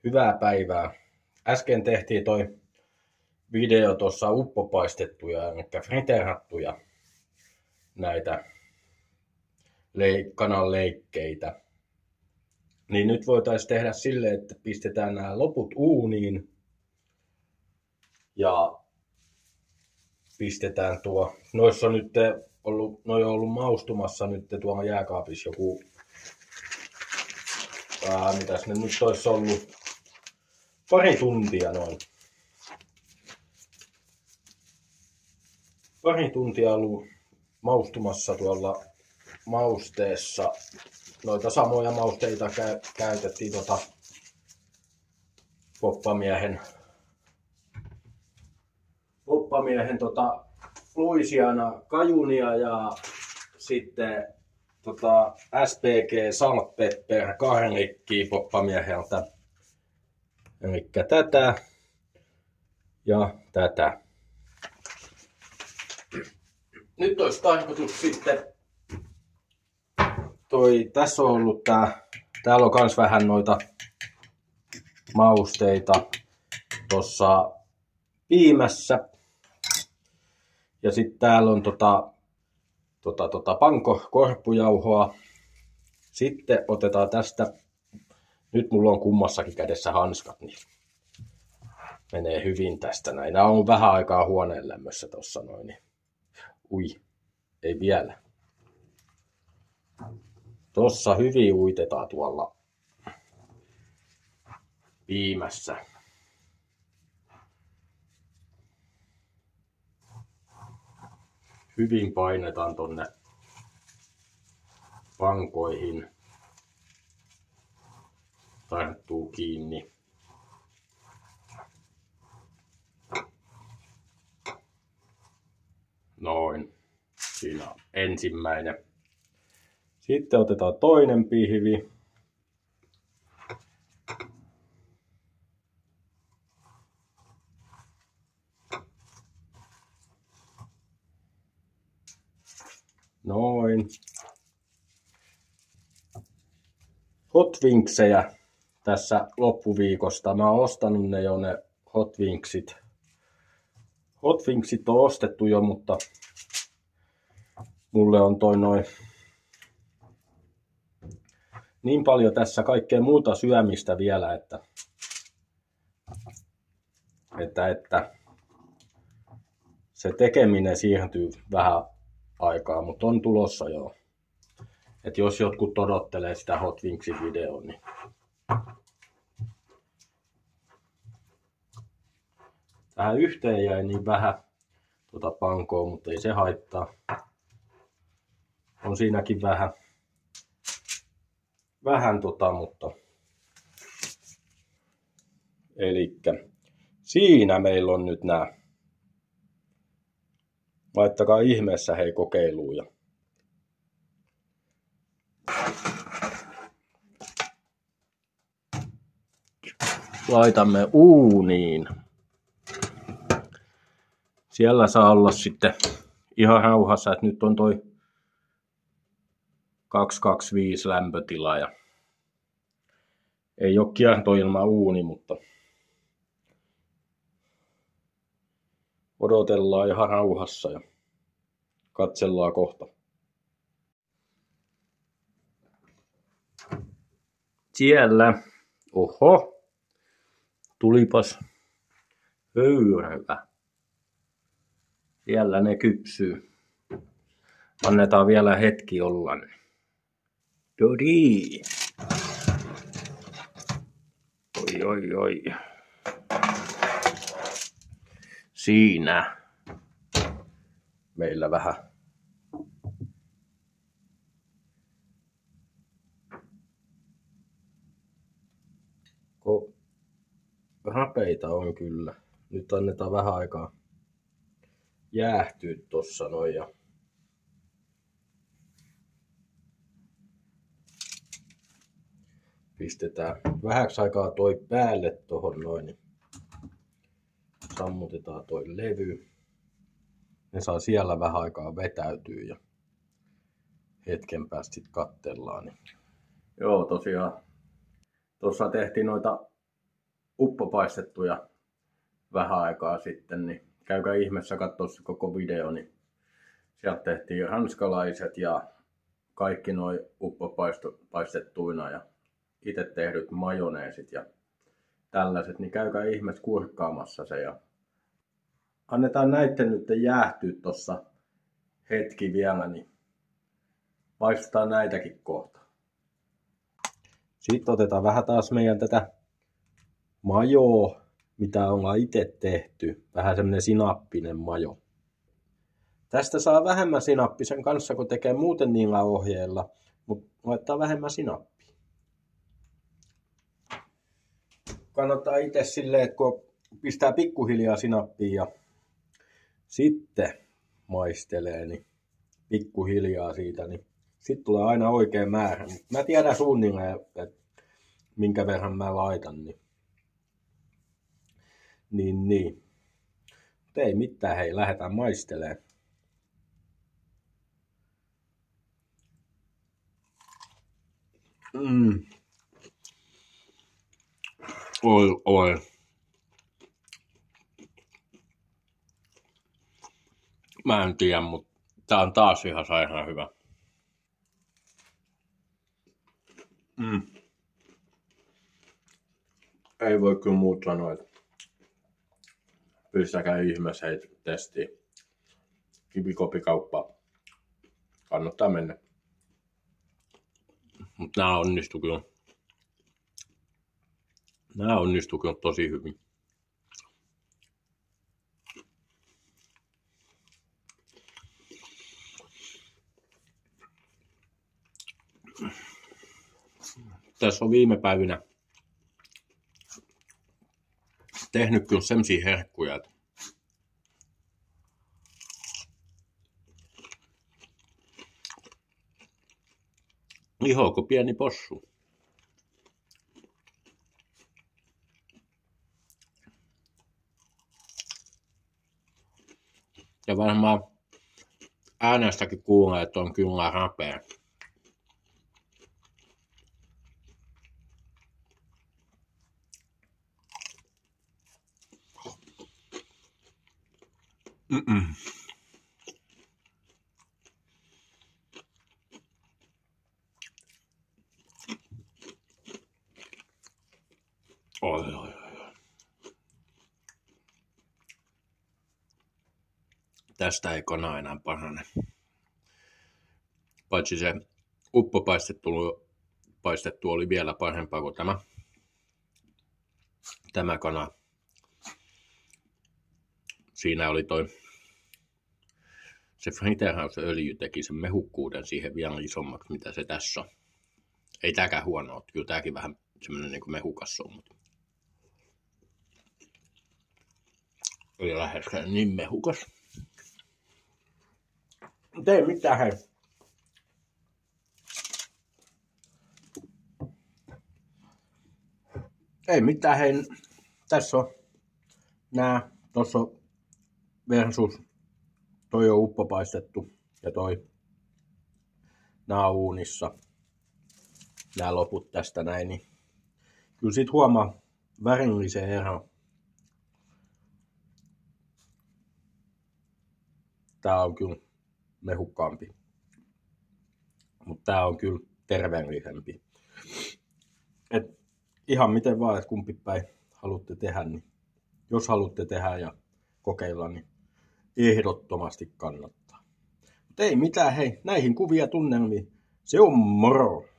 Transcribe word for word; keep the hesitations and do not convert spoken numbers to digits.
Hyvää päivää. Äsken tehtiin toi video tuossa uppopaistettuja, eli friteerattuja näitä leik- kananleikkeitä. Niin nyt voitaisiin tehdä silleen, että pistetään nämä loput uuniin ja pistetään tuo, noissa on nyt ollut, noi on ollut maustumassa nyt tuolla jääkaapissa joku, ää, mitäs ne nyt olisi ollut, pari tuntia noin. Pari tuntia ollut maustumassa tuolla mausteessa. Noita samoja mausteita kä- käytettiin tota poppamiehen, poppamiehen tota Louisiana kajunia ja sitten tota S P G Salt Pepper garlickia poppamieheltä. Eli tätä ja tätä. Nyt olisi tarkoitus sitten toi, tässä on ollut tää, täällä on kans vähän noita mausteita tossa piimässä. Ja sitten täällä on tota, tota, tota panko korppujauhoa. Sitten otetaan tästä, nyt mulla on kummassakin kädessä hanskat, niin menee hyvin tästä näin. Nämä on vähän aikaa huoneen lämmössä tossa noin. Niin. Ui, ei vielä. Tossa hyvin uitetaan tuolla piimässä. Hyvin painetaan tonne pankoihin. Tarttuu kiinni. Noin. Siinä on ensimmäinen. Sitten otetaan toinen pihvi. Noin. Hot Winksejä tässä loppuviikosta. Mä oon ostanut ne jo ne Hot Winksit. Hot Winksit on ostettu jo, mutta mulle on toi noin niin paljon tässä kaikkea muuta syömistä vielä, että, että, että se tekeminen siirtyy vähän aikaa, mutta on tulossa jo. Että jos jotkut odottelee sitä Hot Winksin videoa, niin tähän yhteen jäi niin vähän tuota pankoa, mutta ei se haittaa. On siinäkin vähän, vähän tota, mutta elikkä siinä meillä on nyt nämä. Laittakaa ihmeessä hei kokeiluja. Laitamme uuniin. Siellä saa olla sitten ihan rauhassa, että nyt on toi kaksisataakaksikymmentäviisi lämpötila ja ei ole kiertoilma uuni, mutta odotellaan ihan rauhassa ja katsellaan kohta. Siellä, oho, tulipas höyryä. Siellä ne kypsyy. Annetaan vielä hetki olla. Dodi. Oi, oi, oi. Siinä meillä vähän ko rapeita on kyllä. Nyt annetaan vähän aikaa jäähtyä tossa noin ja pistetään vähäksi aikaa toi päälle tohon noin, niin sammutetaan toi levy. Ne saa siellä vähän aikaa vetäytyä ja hetken päästä sit katsellaan. Niin. Joo, tosiaan tuossa tehtiin noita uppopaistettuja vähän aikaa sitten, niin käykää ihmeessä katsoa se koko video, niin sieltä tehtiin ranskalaiset ja kaikki noi uppopaistettuina ja itse tehdyt majoneesit ja tällaiset, niin käykää ihmeessä kurkkaamassa se ja annetaan näitten nyt jäähtyä tossa hetki vielä, niin paistetaan näitäkin kohta. Sitten otetaan vähän taas meidän tätä majoa, mitä ollaan itse tehty. Vähän semmonen sinappinen majo. Tästä saa vähemmän sinappisen kanssa, kun tekee muuten niillä ohjeilla, mutta laittaa vähemmän sinappia. Kannattaa itse silleen, että kun pistää pikkuhiljaa sinappia ja sitten maistelee, niin pikkuhiljaa siitä, niin sitten tulee aina oikea määrä. Mä tiedän suunnilleen, että minkä verran mä laitan. Niin, niin. niin. Mutta ei mitään, hei, lähdetään maistelemaan. Mm. Oi, oi. Mä en tiedä, mutta tää on taas ihan sairaan hyvä. Mm. Ei voi kyllä muut sanoa, että pistäkää ihmeessä heitä testiin. Kivikopikauppa. Kannattaa mennä. Mut nää onnistu kyllä. Nää onnistu kyllä tosi hyvin. Tässä on viime päivinä tehnyt kyllä semmosia herkkuja, että iho kuin pieni possu. Ja varmaan äänestäkin kuulee, että on kyllä rapea. Mm-mm. Oi, oi, oi. Tästä ei kona enää parane. Paitsi se uppopaistettu paistettu oli vielä parempaa kuin tämä. Tämä kana. Siinä oli toi, se fritterausöljy teki sen mehukkuuden siihen vielä isommaksi, mitä se tässä on. Ei tääkään huono ole, kyllä tääkin vähän semmonen niin kuin mehukas on, mutta ei läheskään niin mehukas. Mut ei mitään, hei. Ei mitään, hei. Tässä on nää, tossa on versus, toi on uppopaistettu ja toi, nää on uunissa, nää loput tästä näin, niin kyllä sit huomaa värillisen eron. Tää on kyllä mehukkaampi, mutta tää on kyllä terveellisempi. Et ihan miten vaan, että kumpi päin haluatte tehdä, niin jos haluatte tehdä ja kokeilla, niin ehdottomasti kannattaa. Mutta ei mitään, hei, näihin kuvia tunnelmiin. Se on moro!